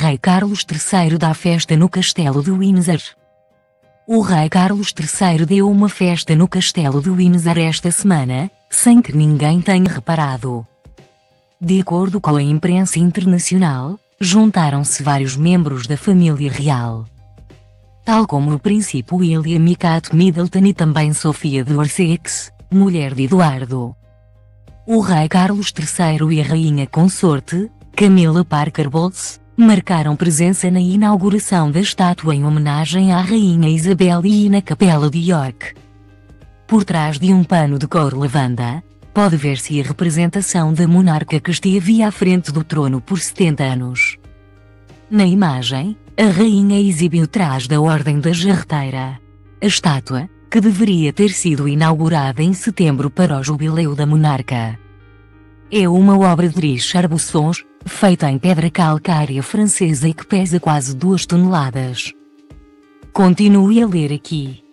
rei Carlos III dá festa no castelo de Windsor. O rei Carlos III deu uma festa no castelo de Windsor esta semana, sem que ninguém tenha reparado. De acordo com a imprensa internacional, juntaram-se vários membros da família real, tal como o príncipe William e Kate Middleton e também Sofia de Wessex, mulher de Eduardo. O rei Carlos III e a rainha consorte, Camilla Parker Bowles, marcaram presença na inauguração da estátua em homenagem à rainha Isabel e na capela de York. Por trás de um pano de cor lavanda, pode ver-se a representação da monarca que esteve à frente do trono por 70 anos. Na imagem, a rainha exibe o traje da Ordem da Jarreteira. A estátua, que deveria ter sido inaugurada em setembro para o jubileu da monarca, é uma obra de Richard Bussons, feita em pedra calcária francesa e que pesa quase 2 toneladas. Continue a ler aqui.